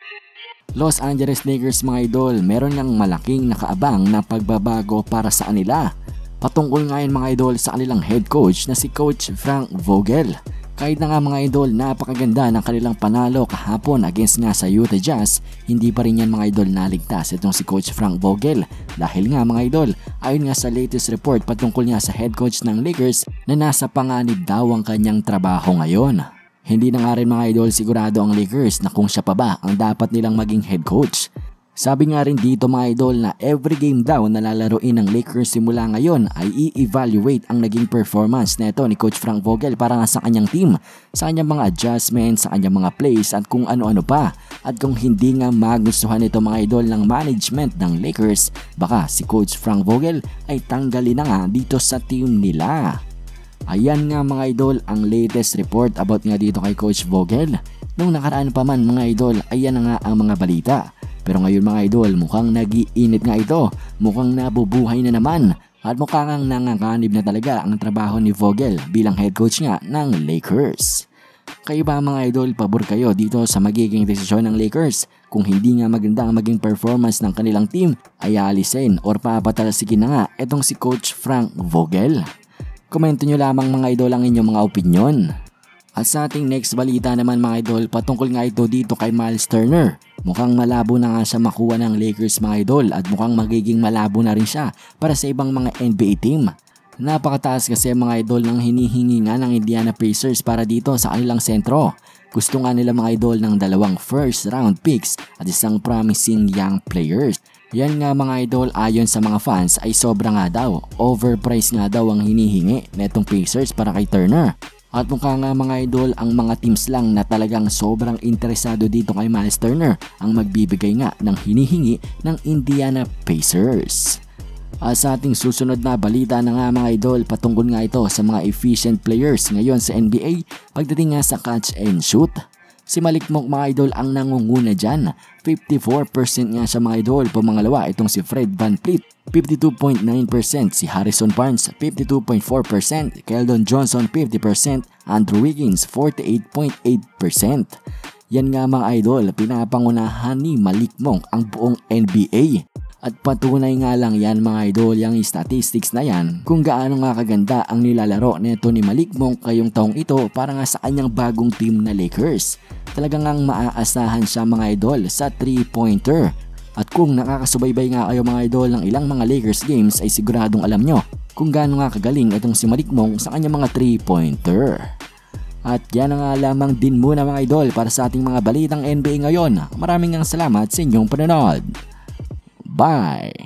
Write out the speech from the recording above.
Los Angeles Lakers mga idol, meron ngang malaking nakaabang na pagbabago para sa kanila. Patungkol ngayon mga idol sa kanilang head coach na si Coach Frank Vogel. Kahit na nga mga idol, napakaganda ng kanilang panalo kahapon against nga sa Utah Jazz, hindi pa rin yan mga idol naligtas itong si Coach Frank Vogel. Dahil nga mga idol, ayon nga sa latest report patungkol nga sa head coach ng Lakers na nasa panganib daw ang kanyang trabaho ngayon. Hindi na nga rin mga idol sigurado ang Lakers na kung siya pa ba ang dapat nilang maging head coach. Sabi nga rin dito mga idol na every game daw na lalaroin ng Lakers simula ngayon ay i-evaluate ang naging performance nito ni Coach Frank Vogel para nga sa kanyang team, sa kanyang mga adjustments, sa kanyang mga plays at kung ano-ano pa. At kung hindi nga magustuhan ito mga idol ng management ng Lakers, baka si Coach Frank Vogel ay tanggalin na nga dito sa team nila. Ayan nga mga idol ang latest report about nga dito kay Coach Vogel. Nung nakaraan pa man mga idol, ayan na nga ang mga balita. Pero ngayon mga idol, mukhang nag-iinit nga ito. Mukhang nabubuhay na naman. At mukhang nanganganib na talaga ang trabaho ni Vogel bilang head coach nga ng Lakers. Kayo ba mga idol, pabor kayo dito sa magiging desisyon ng Lakers? Kung hindi nga maganda ang maging performance ng kanilang team, ay aalisin or papatalasikin na nga itong si Coach Frank Vogel. Komento nyo lamang mga idol ang inyong mga opinyon. At sa ating next balita naman mga idol, patungkol nga ito dito kay Miles Turner. Mukhang malabo na nga siya makuha ng Lakers mga idol at mukhang magiging malabo na rin siya para sa ibang mga NBA team. Napakataas kasi mga idol ng hinihingi nga ng Indiana Pacers para dito sa kanilang sentro. Gusto nga nila mga idol ng 2 first round picks at isang promising young players. Yan nga mga idol, ayon sa mga fans ay sobra nga daw, overpriced nga daw ang hinihingi netong Pacers para kay Turner. At mukha nga mga idol ang mga teams lang na talagang sobrang interesado dito kay Miles Turner ang magbibigay nga ng hinihingi ng Indiana Pacers. At sa ating susunod na balita na nga mga idol, patungkol nga ito sa mga efficient players ngayon sa NBA pagdating nga sa catch and shoot. Si Malik Monk mga idol ang nangunguna dyan. 54% nga siya mga idol. Pumangalawa itong si Fred VanVleet, 52.9%. Si Harrison Barnes, 52.4%. Keldon Johnson, 50%. Andrew Wiggins, 48.8%. Yan nga mga idol, pinapangunahan ni Malik Monk ang buong NBA. At patunay nga lang yan mga idol, yung statistics na yan kung gaano nga kaganda ang nilalaro neto ni Malik Monk ngayong taong ito para nga sa kanyang bagong team na Lakers. Talagang ang maaasahan siya mga idol sa 3-pointer. At kung nakakasubaybay nga kayo mga idol ng ilang mga Lakers games ay siguradong alam nyo kung gaano nga kagaling itong si Malik Monk sa kanyang mga 3-pointer. At yan nga lamang din muna mga idol para sa ating mga balitang NBA ngayon. Maraming salamat sa inyong panonood. Bye!